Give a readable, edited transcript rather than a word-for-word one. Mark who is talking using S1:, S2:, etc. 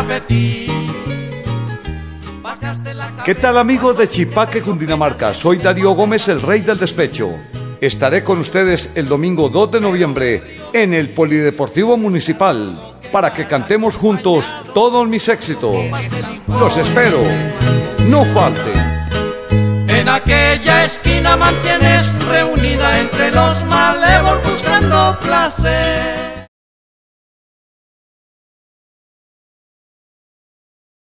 S1: cafetín.
S2: ¿Qué tal, amigos de Chipaque, Cundinamarca? Soy Darío Gómez, el rey del despecho. Estaré con ustedes el domingo 2 de noviembre en el Polideportivo Municipal para que cantemos juntos todos mis éxitos. Los espero. No falten.
S1: En aquella esquina mantienes reunida entre los malevos buscando placer.